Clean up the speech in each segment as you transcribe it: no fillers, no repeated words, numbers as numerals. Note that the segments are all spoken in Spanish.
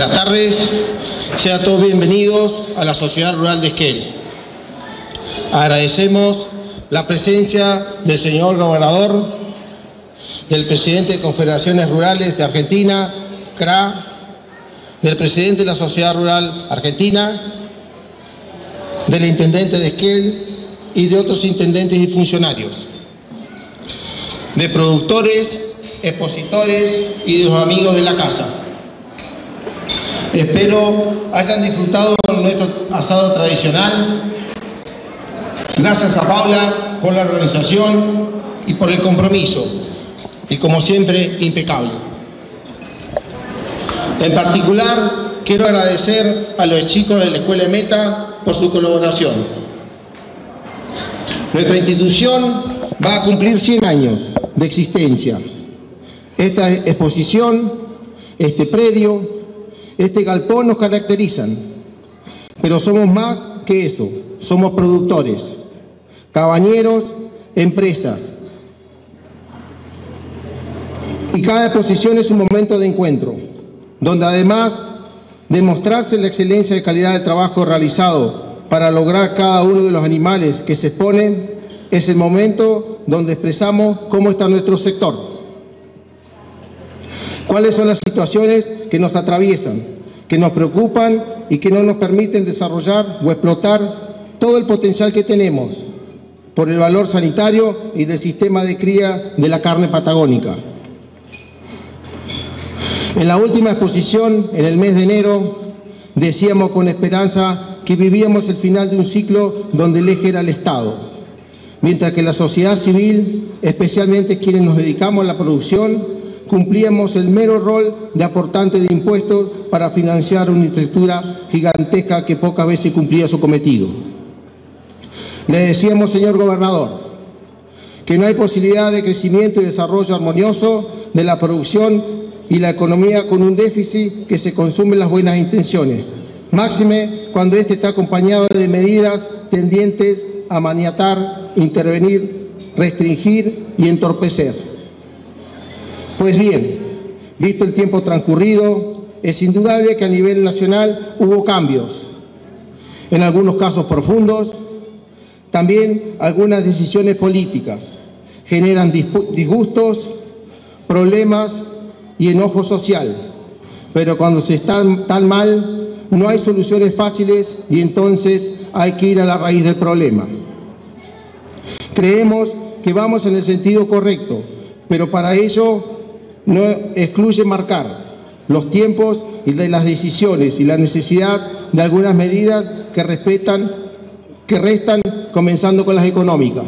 Buenas tardes, sean todos bienvenidos a la Sociedad Rural de Esquel. Agradecemos la presencia del señor gobernador, del presidente de Confederaciones Rurales de Argentina, CRA, del presidente de la Sociedad Rural Argentina, del intendente de Esquel y de otros intendentes y funcionarios, de productores, expositores y de los amigos de la casa. Espero hayan disfrutado de nuestro asado tradicional. Gracias a Paula por la organización y por el compromiso, y como siempre, impecable. En particular, quiero agradecer a los chicos de la Escuela Meta por su colaboración. Nuestra institución va a cumplir 100 años de existencia. Esta exposición, este predio, este galpón nos caracterizan, pero somos más que eso, somos productores, cabañeros, empresas. Y cada exposición es un momento de encuentro, donde además de mostrarse la excelencia de calidad del trabajo realizado para lograr cada uno de los animales que se exponen, es el momento donde expresamos cómo está nuestro sector. ¿Cuáles son las situaciones que nos atraviesan, que nos preocupan y que no nos permiten desarrollar o explotar todo el potencial que tenemos por el valor sanitario y del sistema de cría de la carne patagónica? En la última exposición, en el mes de enero, decíamos con esperanza que vivíamos el final de un ciclo donde el eje era el Estado, mientras que la sociedad civil, especialmente quienes nos dedicamos a la producción, cumplíamos el mero rol de aportante de impuestos para financiar una infraestructura gigantesca que pocas veces cumplía su cometido. Le decíamos, señor gobernador, que no hay posibilidad de crecimiento y desarrollo armonioso de la producción y la economía con un déficit que se consume en las buenas intenciones, máxime cuando este está acompañado de medidas tendientes a maniatar, intervenir, restringir y entorpecer. Pues bien, visto el tiempo transcurrido, es indudable que a nivel nacional hubo cambios, en algunos casos profundos. También algunas decisiones políticas generan disgustos, problemas y enojo social, pero cuando se está tan mal no hay soluciones fáciles y entonces hay que ir a la raíz del problema. Creemos que vamos en el sentido correcto, pero para ello no excluye marcar los tiempos y de las decisiones y la necesidad de algunas medidas que restan, comenzando con las económicas.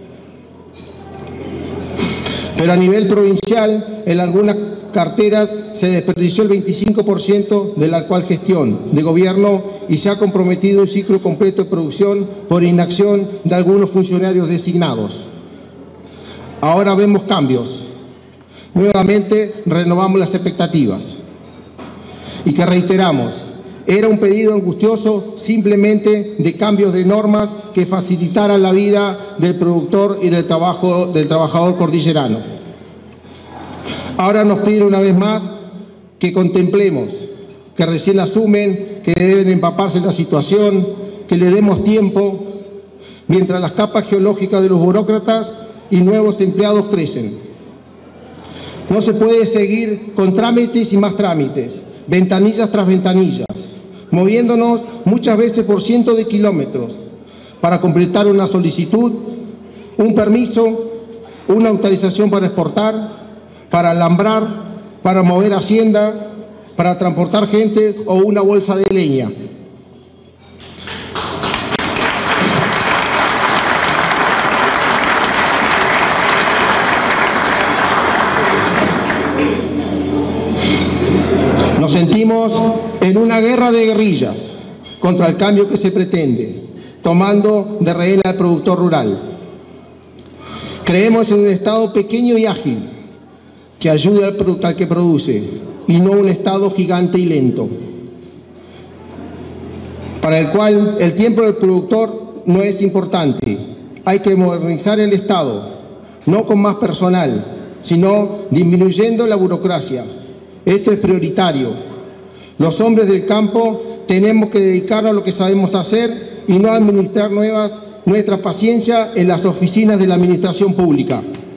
Pero a nivel provincial, en algunas carteras se desperdició el 25% de la actual gestión de gobierno y se ha comprometido un ciclo completo de producción por inacción de algunos funcionarios designados. Ahora vemos cambios. Nuevamente renovamos las expectativas y que reiteramos, era un pedido angustioso simplemente de cambios de normas que facilitaran la vida del productor y del trabajador cordillerano. Ahora nos piden una vez más que contemplemos, que recién asumen, que deben empaparse en la situación, que le demos tiempo, mientras las capas geológicas de los burócratas y nuevos empleados crecen. No se puede seguir con trámites y más trámites, ventanillas tras ventanillas, moviéndonos muchas veces por cientos de kilómetros para completar una solicitud, un permiso, una autorización para exportar, para alambrar, para mover hacienda, para transportar gente o una bolsa de leña. Nos sentimos en una guerra de guerrillas contra el cambio que se pretende, tomando de rehén al productor rural. Creemos en un Estado pequeño y ágil que ayude al que produce y no un Estado gigante y lento, para el cual el tiempo del productor no es importante. Hay que modernizar el Estado, no con más personal, sino disminuyendo la burocracia. Esto es prioritario. Los hombres del campo tenemos que dedicarnos a lo que sabemos hacer y no administrar nuestra paciencia en las oficinas de la administración pública.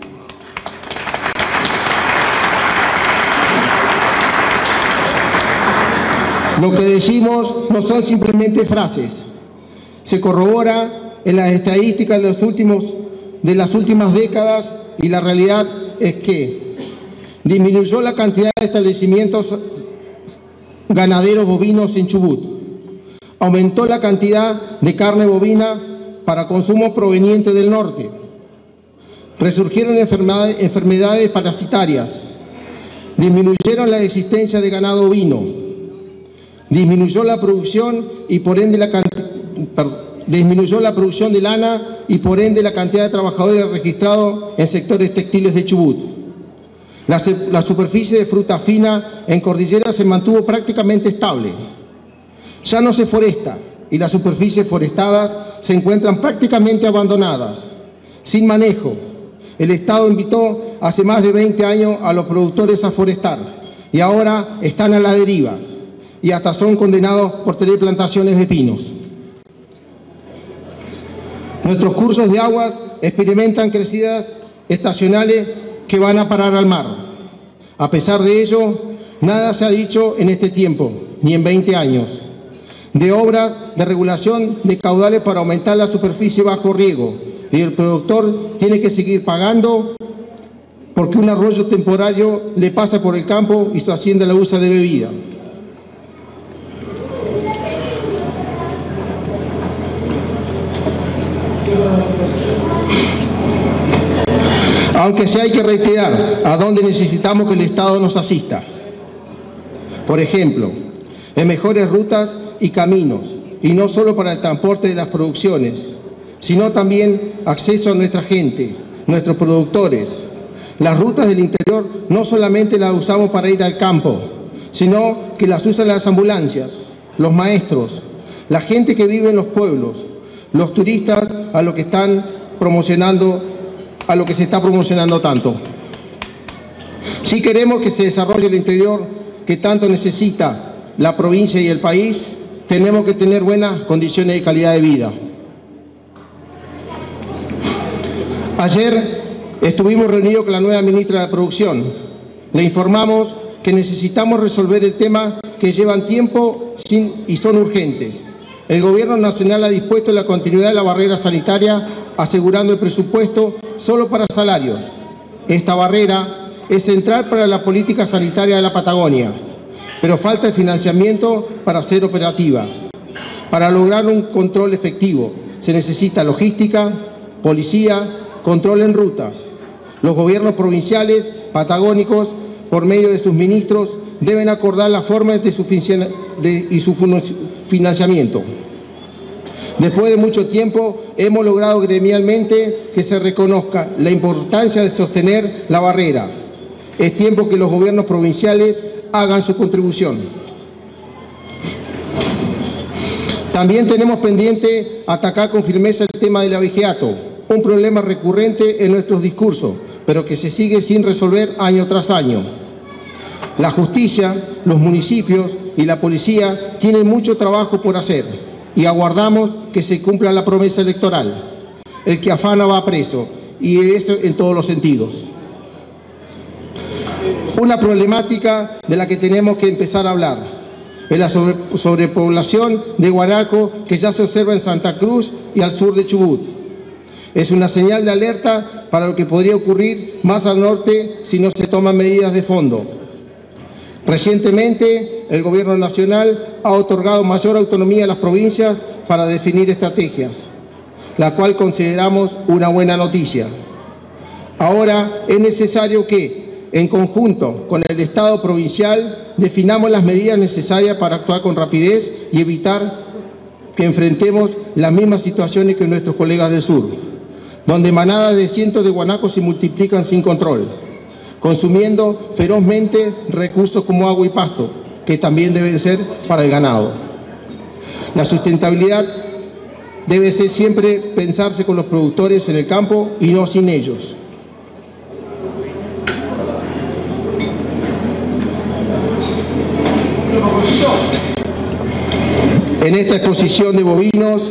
Lo que decimos no son simplemente frases. Se corrobora en las estadísticas de las últimas décadas y la realidad es que disminuyó la cantidad de establecimientos ganaderos bovinos en Chubut. Aumentó la cantidad de carne bovina para consumo proveniente del norte. Resurgieron enfermedades parasitarias. Disminuyeron la existencia de ganado ovino. Disminuyó la producción y por ende disminuyó la producción de lana y por ende la cantidad de trabajadores registrados en sectores textiles de Chubut. La superficie de fruta fina en cordillera se mantuvo prácticamente estable. Ya no se foresta y las superficies forestadas se encuentran prácticamente abandonadas, sin manejo. El Estado invitó hace más de 20 años a los productores a forestar y ahora están a la deriva y hasta son condenados por tener plantaciones de pinos. Nuestros cursos de aguas experimentan crecidas estacionales que van a parar al mar. A pesar de ello, nada se ha dicho en este tiempo, ni en 20 años, de obras de regulación de caudales para aumentar la superficie bajo riego, y el productor tiene que seguir pagando porque un arroyo temporario le pasa por el campo y su hacienda la usa de bebida. Aunque sí hay que reiterar a dónde necesitamos que el Estado nos asista. Por ejemplo, en mejores rutas y caminos, y no solo para el transporte de las producciones, sino también acceso a nuestra gente, nuestros productores. Las rutas del interior no solamente las usamos para ir al campo, sino que las usan las ambulancias, los maestros, la gente que vive en los pueblos, los turistas a lo que se está promocionando tanto. Si queremos que se desarrolle el interior que tanto necesita la provincia y el país, tenemos que tener buenas condiciones de calidad de vida. Ayer estuvimos reunidos con la nueva ministra de Producción. Le informamos que necesitamos resolver el tema que llevan tiempo y son urgentes. El Gobierno Nacional ha dispuesto la continuidad de la barrera sanitaria, asegurando el presupuesto solo para salarios. Esta barrera es central para la política sanitaria de la Patagonia, pero falta el financiamiento para ser operativa. Para lograr un control efectivo se necesita logística, policía, control en rutas. Los gobiernos provinciales, patagónicos, por medio de sus ministros, deben acordar las formas de su financiamiento. Después de mucho tiempo, hemos logrado gremialmente que se reconozca la importancia de sostener la barrera. Es tiempo que los gobiernos provinciales hagan su contribución. También tenemos pendiente atacar con firmeza el tema del abigeato, un problema recurrente en nuestros discursos, pero que se sigue sin resolver año tras año. La justicia, los municipios y la policía tienen mucho trabajo por hacer y aguardamos que se cumpla la promesa electoral. El que afana va preso, y eso en todos los sentidos. Una problemática de la que tenemos que empezar a hablar es la sobrepoblación de guanaco que ya se observa en Santa Cruz y al sur de Chubut. Es una señal de alerta para lo que podría ocurrir más al norte si no se toman medidas de fondo. Recientemente, el Gobierno Nacional ha otorgado mayor autonomía a las provincias para definir estrategias, la cual consideramos una buena noticia. Ahora es necesario que, en conjunto con el Estado provincial, definamos las medidas necesarias para actuar con rapidez y evitar que enfrentemos las mismas situaciones que nuestros colegas del sur, donde manadas de cientos de guanacos se multiplican sin control, consumiendo ferozmente recursos como agua y pasto, que también deben ser para el ganado. La sustentabilidad debe ser siempre pensarse con los productores en el campo y no sin ellos. En esta exposición de bovinos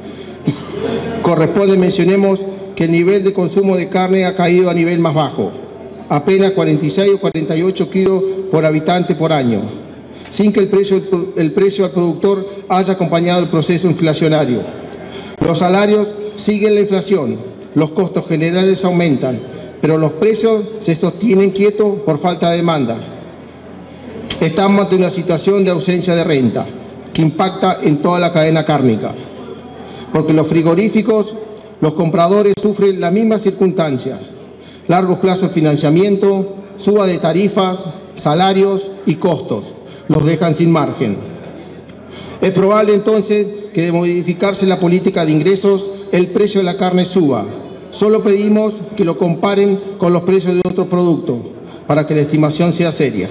mencionemos que el nivel de consumo de carne ha caído a nivel más bajo, apenas 46 o 48 kilos por habitante por año, sin que el precio al productor haya acompañado el proceso inflacionario. Los salarios siguen la inflación, los costos generales aumentan, pero los precios se sostienen quietos por falta de demanda. Estamos ante una situación de ausencia de renta que impacta en toda la cadena cárnica, porque los frigoríficos, los compradores sufren las mismas circunstancias: largos plazos de financiamiento, suba de tarifas, salarios y costos, los dejan sin margen. Es probable entonces que de modificarse la política de ingresos, el precio de la carne suba. Solo pedimos que lo comparen con los precios de otros productos para que la estimación sea seria.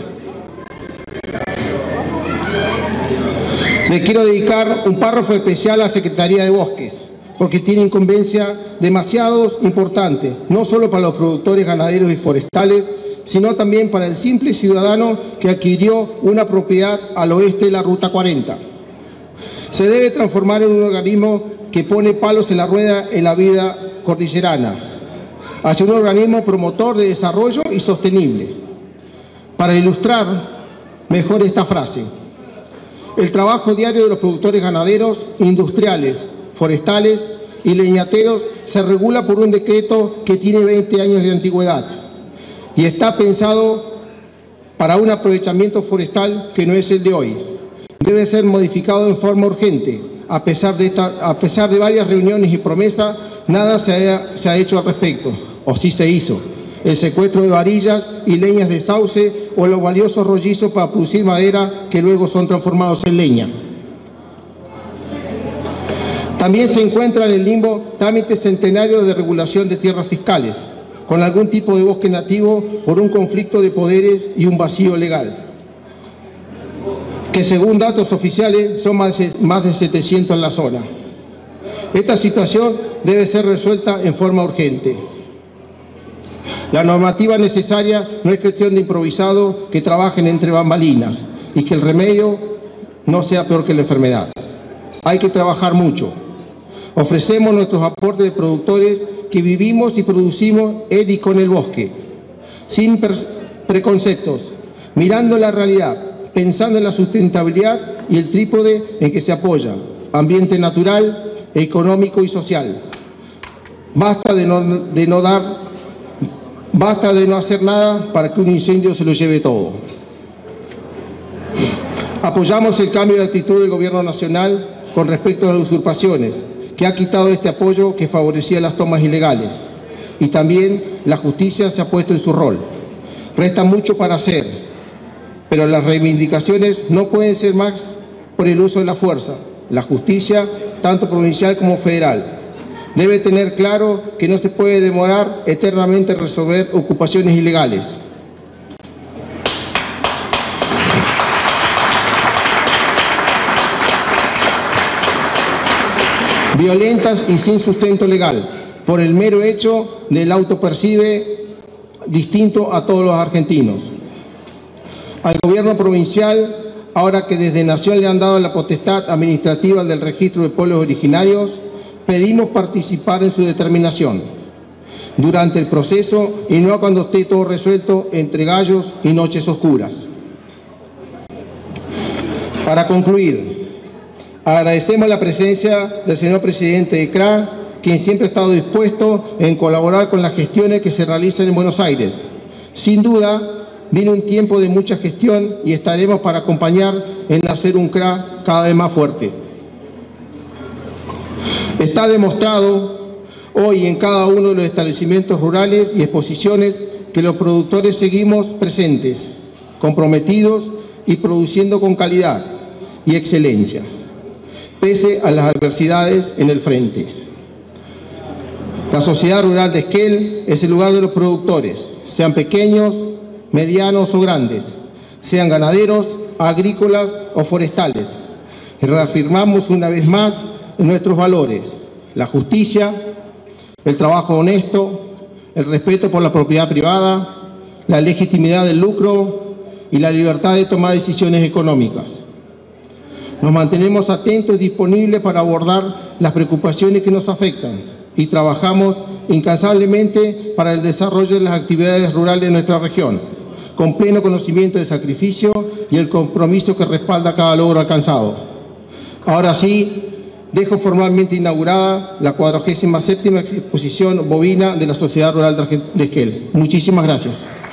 Le quiero dedicar un párrafo especial a la Secretaría de Bosques, porque tiene incumbencia demasiado importante, no solo para los productores ganaderos y forestales, sino también para el simple ciudadano que adquirió una propiedad al oeste de la Ruta 40. Se debe transformar en un organismo que pone palos en la rueda en la vida cordillerana, hacia un organismo promotor de desarrollo y sostenible. Para ilustrar mejor esta frase: el trabajo diario de los productores ganaderos, industriales, forestales y leñateros se regula por un decreto que tiene 20 años de antigüedad y está pensado para un aprovechamiento forestal que no es el de hoy. Debe ser modificado en forma urgente. A pesar de varias reuniones y promesas, nada se ha hecho al respecto, o sí se hizo: el secuestro de varillas y leñas de sauce o los valiosos rollizos para producir madera que luego son transformados en leña. También se encuentra en el limbo trámites centenarios de regulación de tierras fiscales, con algún tipo de bosque nativo por un conflicto de poderes y un vacío legal, que según datos oficiales son más de 700 en la zona. Esta situación debe ser resuelta en forma urgente. La normativa necesaria no es cuestión de improvisados que trabajen entre bambalinas y que el remedio no sea peor que la enfermedad. Hay que trabajar mucho. Ofrecemos nuestros aportes de productores que vivimos y producimos en y con el bosque, sin preconceptos, mirando la realidad, pensando en la sustentabilidad y el trípode en que se apoya: ambiente natural, económico y social. Basta de no hacer nada para que un incendio se lo lleve todo. Apoyamos el cambio de actitud del Gobierno Nacional con respecto a las usurpaciones, que ha quitado este apoyo que favorecía las tomas ilegales, y también la justicia se ha puesto en su rol. Resta mucho para hacer, pero las reivindicaciones no pueden ser más por el uso de la fuerza. La justicia, tanto provincial como federal, debe tener claro que no se puede demorar eternamente en resolver ocupaciones ilegales. Violentas y sin sustento legal, por el mero hecho del autopercibe distinto a todos los argentinos. Al gobierno provincial, ahora que desde Nación le han dado la potestad administrativa del registro de pueblos originarios, pedimos participar en su determinación durante el proceso y no cuando esté todo resuelto entre gallos y noches oscuras. Para concluir, agradecemos la presencia del señor presidente de CRA, quien siempre ha estado dispuesto en colaborar con las gestiones que se realizan en Buenos Aires. Sin duda, viene un tiempo de mucha gestión y estaremos para acompañar en hacer un CRA cada vez más fuerte. Está demostrado hoy en cada uno de los establecimientos rurales y exposiciones que los productores seguimos presentes, comprometidos y produciendo con calidad y excelencia, pese a las adversidades en el frente. La sociedad rural de Esquel es el lugar de los productores, sean pequeños, medianos o grandes, sean ganaderos, agrícolas o forestales. Y reafirmamos una vez más nuestros valores: la justicia, el trabajo honesto, el respeto por la propiedad privada, la legitimidad del lucro y la libertad de tomar decisiones económicas. Nos mantenemos atentos y disponibles para abordar las preocupaciones que nos afectan y trabajamos incansablemente para el desarrollo de las actividades rurales de nuestra región, con pleno conocimiento del sacrificio y el compromiso que respalda cada logro alcanzado. Ahora sí, dejo formalmente inaugurada la 47ª exposición bovina de la Sociedad Rural de Esquel. Muchísimas gracias.